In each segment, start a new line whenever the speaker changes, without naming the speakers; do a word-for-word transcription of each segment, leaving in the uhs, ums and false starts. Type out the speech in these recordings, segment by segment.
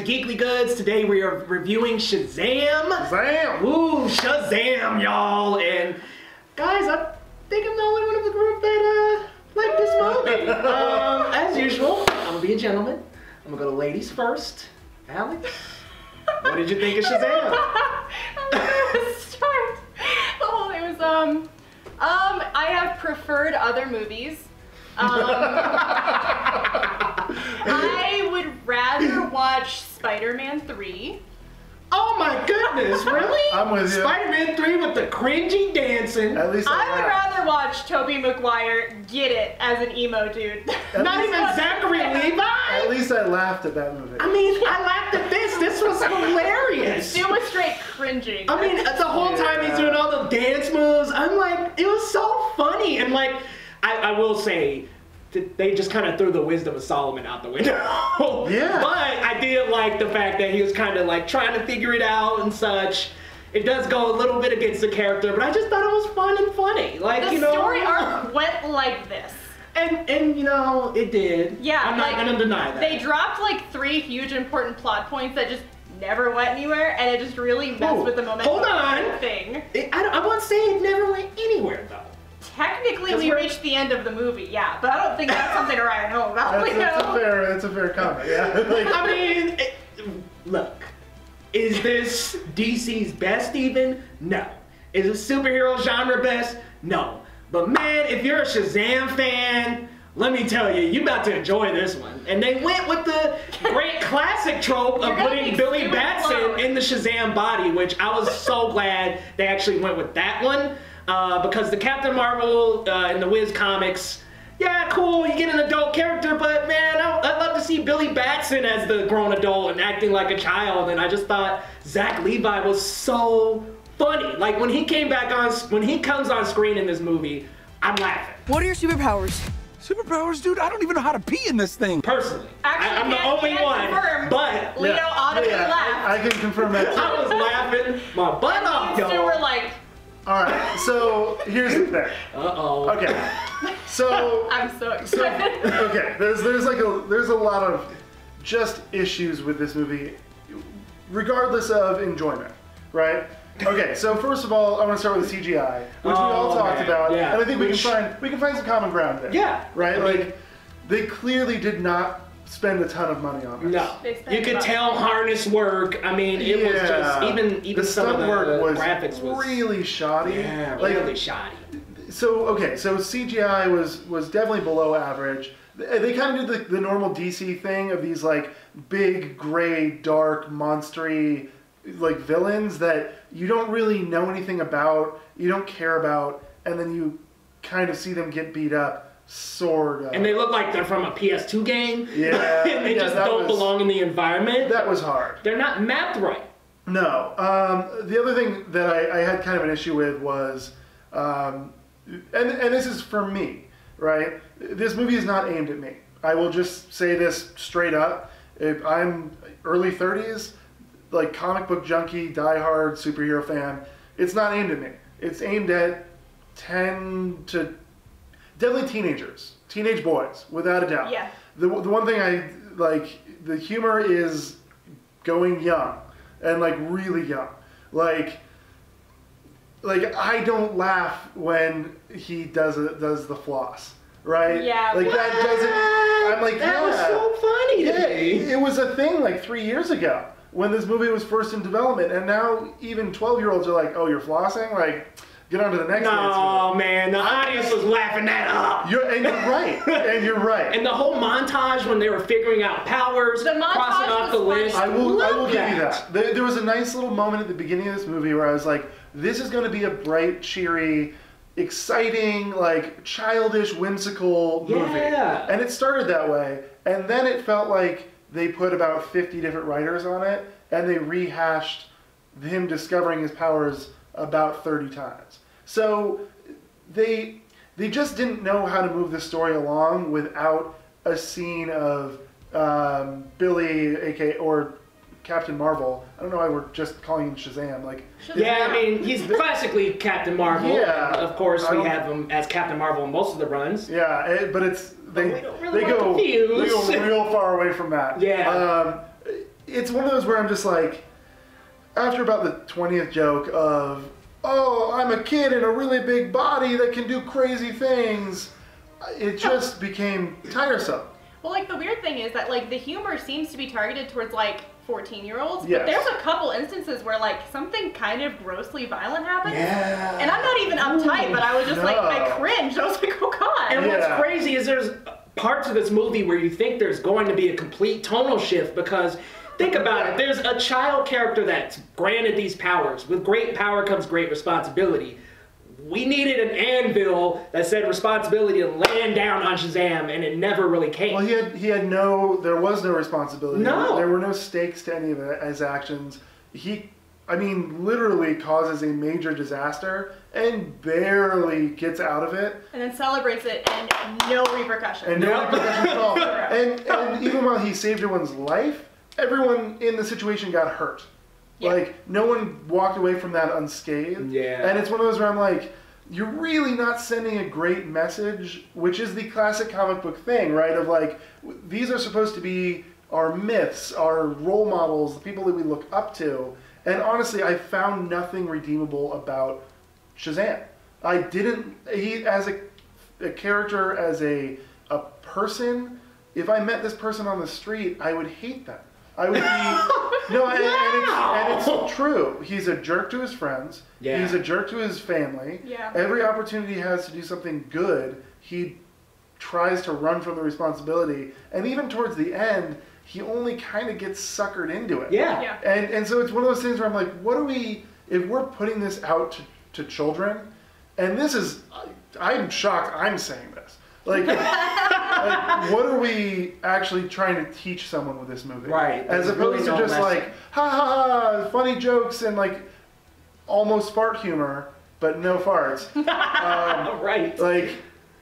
to Geekly Goods. Today we are reviewing Shazam.
Shazam!
Ooh, Shazam, y'all. And guys, I think I'm the only one of the group that uh, liked this movie. um, as usual, I'm gonna be a gentleman. I'm gonna go to ladies first. Alex, what did you think of Shazam?
I'm gonna start. Oh, it was um, um, I have preferred other movies. Um, I would rather watch Spider-Man three.
Oh my goodness, really?
I'm with you.
Spider-Man three with the cringy dancing.
At least I,
I would
laughed.
rather watch Tobey Maguire get it as an emo dude.
At
Not
least-
even Zachary Levi?
At least I laughed at that movie.
I mean, I laughed at this. This was hilarious.
It was straight cringing.
I mean, the whole time he's doing all the dance moves, I'm like, it was so funny. And like, I, I will say, they just kind of threw the wisdom of Solomon out the window.
Yeah.
But I did like the fact that he was kind of like trying to figure it out and such. It does go a little bit against the character, but I just thought it was fun and funny. Like,
the
you know,
story arc went like this.
And, and you know, it did.
Yeah,
I'm not
like,
gonna deny that.
They dropped like three huge important plot points that just never went anywhere, and it just really messed
Ooh,
with the momentum
hold
of the
on.
whole thing.
It, I, I won't say it never went anywhere though.
Technically, we
we're-
reached the end of the movie, yeah, but I don't think that's something to write home about.
That's,
you
that's
know?
a fair, that's a fair comment. Yeah. Like,
I mean, it, look, is this D C's best even? No. Is it superhero genre best? No. But man, if you're a Shazam fan, let me tell you, you're about to enjoy this one. And they went with the great classic trope of
You're gonna
putting
be
Billy
super
Batson
blown.
in the Shazam body, which I was so glad they actually went with that one. Uh, because the Captain Marvel uh, in the Wiz comics, yeah, cool, you get an adult character, but man, I, I'd love to see Billy Batson as the grown adult and acting like a child. And I just thought Zach Levi was so funny. Like when he came back on, when he comes on screen in this movie, I'm laughing.
What are your superpowers?
Superpowers, dude? I don't even know how to pee in this thing.
Personally,
Actually,
I, I'm the
can-
only
can
one,
confirm.
but
Leo
yeah,
audibly
yeah,
laughed.
I, I can confirm that.
I was laughing my butt off,
You two
y'all.
were like,
All right. So here's the thing.
Uh-oh.
Okay. So.
I'm so
So,
excited.
okay, there's there's like a there's a lot of just issues with this movie, regardless of enjoyment, right? Okay, so first of all, I want to start with the C G I, which we all
Oh,
talked
man,
about,
yeah.
and I think we can
Which-
find we can find some common ground there.
Yeah,
right.
I mean-
like they clearly did not spend a ton of money on this.
No,
They spent
you could
about-
tell harness work. I mean, it was
Yeah.
just even even
the
some of
stunt
the
work was
graphics was
really shoddy.
yeah,
like,
really shoddy.
So okay, so C G I was was definitely below average. They, they kind of did the, the normal D C thing of these like big, gray, dark, monstery like villains that you don't really know anything about, you don't care about, and then you kind of see them get beat up, sort of.
And they look like they're from a P S two game.
Yeah,
and they
yeah,
just
that
don't
was-
belong in the environment.
That was hard.
They're not mapped right.
No. Um, the other thing that I, I had kind of an issue with was, um, and, and this is for me, right? This movie is not aimed at me. I will just say this straight up. If I'm early thirties, like comic book junkie, diehard superhero fan, it's not aimed at me. It's aimed at ten to definitely teenagers, teenage boys, without a doubt.
Yeah.
The, the one thing I like, the humor is going young and like really young. Like, like I don't laugh when he does it, does the floss, right?
Yeah.
Like that doesn't. I'm like,
that
yeah.
was so funny to
Yeah,
me.
it was a thing like three years ago when this movie was first in development, and now even twelve-year-olds are like, "Oh, you're flossing? Like, get on to the next dance
No,
move."
man, the audience was laughing that up.
You're, and you're right, and you're right.
And the whole montage when they were figuring out powers,
The montage
crossing off the
was
list.
funny.
I will, I will
Love
give you that. There, there was a nice little moment at the beginning of this movie where I was like, this is going to be a bright, cheery, exciting, like childish, whimsical movie.
Yeah.
And it started that way, and then it felt like they put about fifty different writers on it, and they rehashed him discovering his powers about thirty times. So they they just didn't know how to move the story along without a scene of um, Billy, aka or Captain Marvel. I don't know why we're just calling him Shazam. Like,
Yeah, I mean, he's classically Captain Marvel.
Yeah.
And of course,
I
we
don't-
have him as Captain Marvel in most of the runs.
yeah, it, but it's they
we don't really
they
want
go
to
they
confuse.
go real far away from that.
Yeah.
Um, it's one of those where I'm just like, after about the twentieth joke of, oh, I'm a kid in a really big body that can do crazy things, it just became tiresome.
Well, like, the weird thing is that, like, the humor seems to be targeted towards, like, fourteen-year-olds,
Yes.
but there's a couple instances where, like, something kind of grossly violent happens.
Yeah.
And I'm not even uptight, but I was just
No.
like, I cringed. I was like, oh, God.
And
Yeah.
what's crazy is there's parts of this movie where you think there's going to be a complete tonal shift because, think about it, there's a child character that's granted these powers. With great power comes great responsibility. We needed an anvil that said responsibility to land down on Shazam, and it never really came.
Well, he had he had no, there was no responsibility.
No.
There were no stakes to any of his actions. He, I mean, literally causes a major disaster and barely gets out of it.
And then celebrates it and no repercussions.
And no
Yeah.
repercussions at all. And, and even while he saved everyone's life, everyone in the situation got hurt.
Yeah.
Like, no one walked away from that unscathed.
Yeah.
And it's one of those where I'm like, you're really not sending a great message, which is the classic comic book thing, right? Of like, these are supposed to be our myths, our role models, the people that we look up to. And honestly, I found nothing redeemable about Shazam. I didn't, he, as a, a character, as a, a person, if I met this person on the street, I would hate them. I would be, no, and,
Wow.
and, it's, and it's true. He's a jerk to his friends.
Yeah.
He's a jerk to his family.
Yeah.
Every opportunity he has to do something good, he tries to run from the responsibility. And even towards the end, he only kind of gets suckered into it.
Yeah.
Yeah.
And and so it's one of those things where I'm like, what do we, if we're putting this out to, to children, and this is, I'm shocked I'm saying this. Like, like, what are we actually trying to teach someone with this movie?
Right.
As
There's
opposed
really
to
no
just
lesson.
like, ha ha ha, funny jokes and like almost fart humor, but no farts. um,
Right.
like,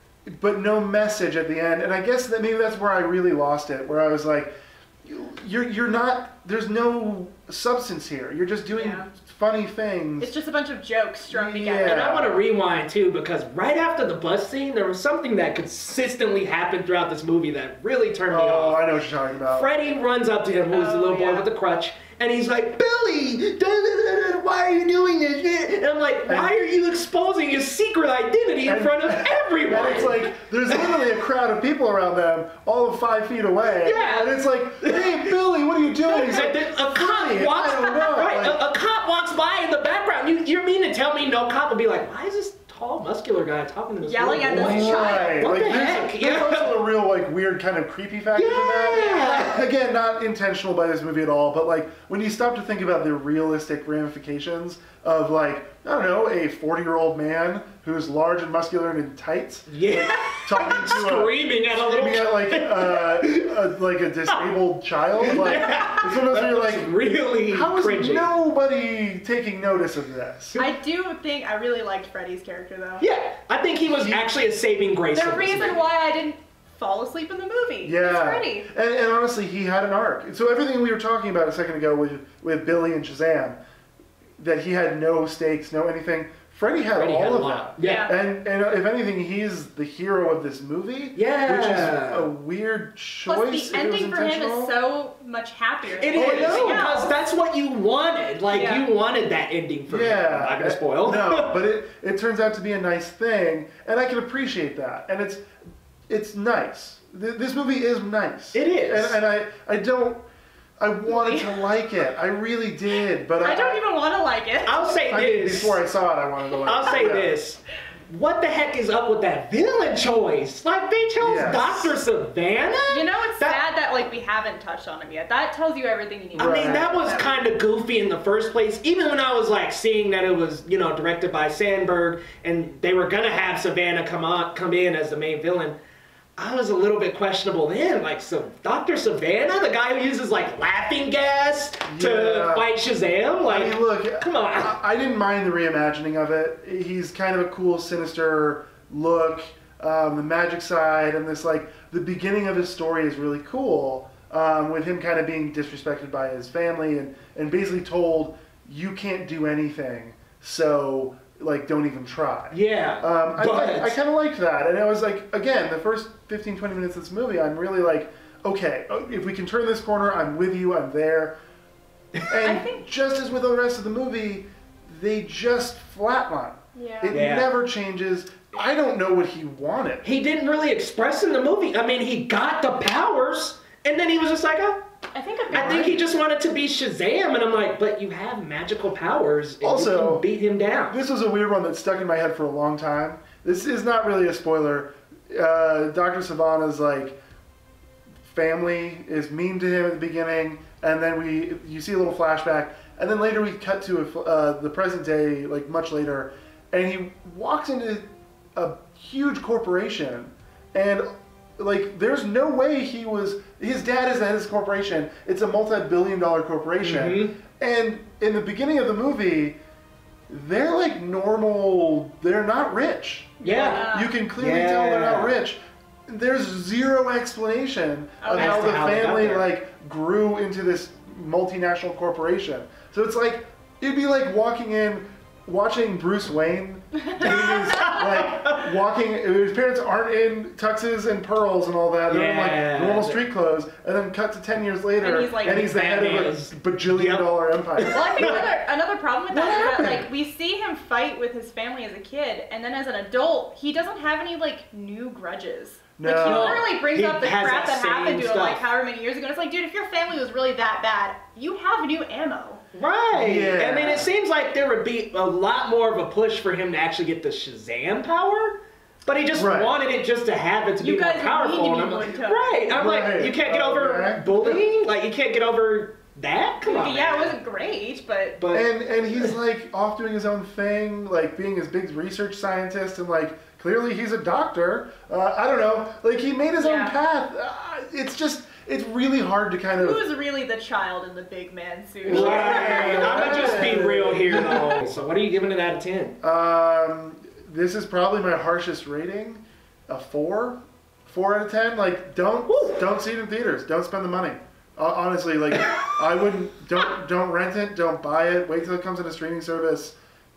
but no message at the end. And I guess that maybe that's where I really lost it, where I was like, you're you're not, there's no substance here. You're just doing
Yeah.
funny things.
It's just a bunch of jokes strung
Yeah.
together.
And I want to rewind too, because right after the bus scene, there was something that consistently happened throughout this movie that really turned me
Oh,
off.
I know what you're talking about.
Freddy runs up to him, who's the
Oh,
little boy
yeah.
with the crutch, and he's like, Billy, da, da, da, da, why are you doing this? And I'm like, why are you exposing your secret identity in
And-
front of everyone?
And it's like, there's literally a crowd of people around them, all of five feet away.
Yeah.
And it's like, hey, Billy, what are you doing? He's
And
like,
then a cop
"Freddy,
walks,
I don't know."
right,
Like,
a, a cop walks by in the background. You, you mean to tell me no cop would be like, why is this tall, muscular guy talking to this
Yelling
little
at
boy?
this child.
Right.
What
like,
the
there's,
heck?
there's
Yeah.
also a real, like, weird kind of creepy factor to that.
Yeah.
Again, not intentional by this movie at all, but, like, when you stop to think about the realistic ramifications of, like, I don't know, a forty-year-old man who's large and muscular and in tights,
Yeah.
talking to a...
Screaming at a little
Screaming at, like, uh, a, like a disabled child. Like, it's one of those where you're like,
really
how is
cringy.
nobody taking notice of this?
I do think I really liked Freddy's character though.
Yeah, I think he was actually a saving grace.
The
of this
reason
movie.
why I didn't fall asleep in the movie. It's
Yeah,
Freddy.
and, and honestly, he had an arc. So everything we were talking about a second ago with with Billy and Shazam, that he had no stakes, no anything. Freddy had
Freddy
all
had a
of
lot.
that.
Yeah.
And and if anything, he's the hero of this movie.
Yeah.
Which is a weird choice.
Plus,
if
the
it was
ending for him
intentional.
is so much happier.
It
than
is,
everything
because
else.
that's what you wanted. Like,
Yeah.
you wanted that ending for
Yeah.
him. I'm not gonna spoil.
No, but it, it turns out to be a nice thing, and I can appreciate that. And it's it's nice. Th- This movie is nice.
It is.
And, and I, I don't, I wanted to like it. I really did, but I,
I don't even want to like it.
I'll say
I mean,
this.
before I saw it, I wanted to like
I'll
it.
say
Yeah.
this. What the heck is up with that villain choice? Like, they chose
Yes.
Doctor Savannah?
You know, it's
That-
sad that like we haven't touched on him yet. That tells you everything you need. to
I
know.
mean, that was kind of goofy in the first place. Even when I was like seeing that it was, you know, directed by Sandberg and they were gonna have Savannah come on, come in as the main villain, I was a little bit questionable then. Like, so Doctor Savannah, the guy who uses like laughing gas to
Yeah.
fight Shazam, like,
I mean, look,
come on.
I, I didn't mind the reimagining of it. He's kind of a cool, sinister look. Um, the magic side and this, like, the beginning of his story is really cool. Um, with him kind of being disrespected by his family and, and basically told, you can't do anything, so, like, don't even try.
Yeah,
Um, I,
but
I, I kind of liked that, and I was like, again, the first fifteen, twenty minutes of this movie, I'm really like, okay, if we can turn this corner, I'm with you, I'm there. And
think-
just as with the rest of the movie, they just flatline.
Yeah.
It
Yeah.
never changes. I don't know what he wanted.
He didn't really express in the movie. I mean, he got the powers, and then he was just like, oh.
I think a
I think he just wanted to be Shazam, and I'm like, but you have magical powers, and
Also,
you can beat him down.
This was a weird one that stuck in my head for a long time. This is not really a spoiler. Uh, Doctor Savannah's like family is mean to him at the beginning, and then we you see a little flashback, and then later we cut to a, uh, the present day, like much later, and he walks into a huge corporation, and like there's no way he was. His dad is the head of this corporation. It's a multi-billion dollar corporation,
Mm-hmm.
and in the beginning of the movie, they're like normal. They're not rich.
Yeah.
You can clearly tell they're not
Yeah.
rich. There's zero explanation of
Okay.
how
As to
the
how they got
family
there.
like grew into this multinational corporation. So it's like it'd be like walking in, watching Bruce Wayne, being his, like walking. His parents aren't in tuxes and pearls and all that. They're
Yeah.
in like normal street clothes, and then cut to ten years later,
And he's, like,
the head of a
Batman's-
bajillion
Yep.
dollar empire.
Well, I think another, another problem with
What
that is
happened?
that like we see him fight with his family as a kid, and then as an adult, he doesn't have any like new grudges. Like he
No.
literally brings
He
up the
has
crap
that
that happened to
same
him like
stuff.
however many years ago. And it's like, dude, if your family was really that bad, you have new ammo.
Right.
Yeah.
I mean, it seems like there would be a lot more of a push for him to actually get the Shazam power, but he just
Right.
wanted it just to have it to
You
be more
guys
powerful.
need to be
and I'm
more
like,
tough.
right. I'm
Right.
like, you can't get over
Okay.
bullying? Like, you can't get over that? Come on,
yeah,
man.
it wasn't great, but
But
And and he's like off doing his own thing, like being his big research scientist, and like clearly he's a doctor. Uh, I don't know, like he made his own
Yeah.
path. Uh, it's just it's really hard to kind of.
who's really the child in the big man suit?
right. I'm gonna just be real here, though. So, what are you giving it out of ten?
Um, this is probably my harshest rating, a four, four out of ten. Like don't don't see it in theaters. Don't spend the money. Uh, honestly, like I wouldn't. Don't don't rent it. Don't buy it. Wait till it comes in a streaming service.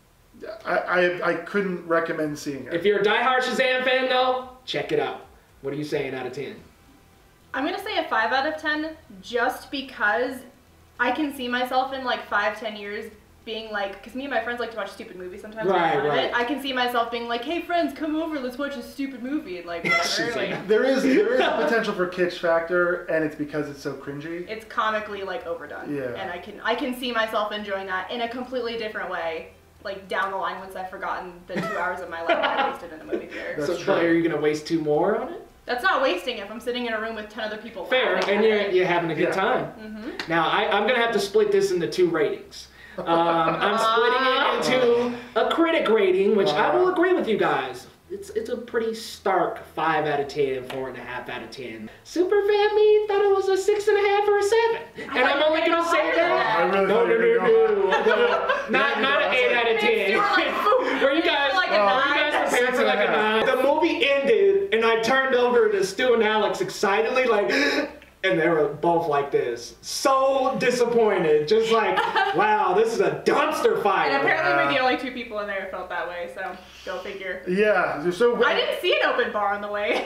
I, I, I couldn't recommend seeing it.
If you're a diehard Shazam fan, though, check it out. What are you saying out of ten?
I'm gonna say a five out of ten, just because I can see myself in like five, ten years being like, because me and my friends like to watch stupid movies sometimes. and make
Right,
fun of
right.
it. I can see myself being like, hey friends, come over, let's watch a stupid movie, and like whatever. like,
There is there is a potential for kitsch factor, and it's because it's so cringy.
it's comically like overdone.
Yeah.
And I can I can see myself enjoying that in a completely different way, like down the line once I've forgotten the two hours of my life I wasted in a movie theater.
That's
So,
true.
but are you gonna waste two more on it?
That's not wasting if I'm sitting in a room with ten other people.
Fair,
laughing
and
at
you're,
it.
you're having a good
Yeah.
time.
Mm-hmm.
Now, I, I'm going to have to split this into two ratings. Um, I'm splitting it into a critic rating, which I will agree with you guys. It's it's a pretty stark five out of ten, four and a half out of ten. Superfan me thought it was a six and a half or a seven. And
thought
I'm
you
only
were
going
gonna
to say
go
that.
higher
I really
No,
thought
no,
you were
no,
gonna
no.
go-
Not, not an eight out of ten.
You were like, "Boom."
Were you guys,
Like a
were you
nine.
guys prepared
Six
for
and a
like a
half.
nine? The movie ended, and I turned over to Stu and Alex excitedly, like, and they were both like this. So disappointed. Just like, wow, this is a dumpster fire.
And apparently
Yeah.
we're the only two people in there who felt that way, so go figure.
Yeah, so
I didn't see an open bar on the way,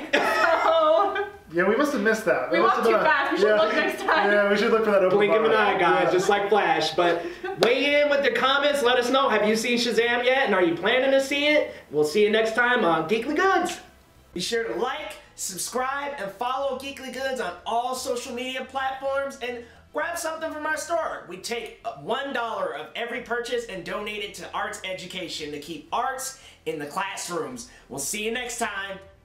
so
yeah, we must have missed that.
we
That must
walked
have
too
been a-
fast. We should
yeah.
look next time.
Yeah, we should look for that open
Blink of
bar.
an eye, guys,
Yeah.
just like Flash. But weigh in with your comments. Let us know. Have you seen Shazam yet? And are you planning to see it? We'll see you next time on Geekly Goods.
Be sure to like, subscribe, and follow Geekly Goods on all social media platforms, and grab something from our store. We take one dollar of every purchase and donate it to arts education to keep arts in the classrooms. We'll see you next time.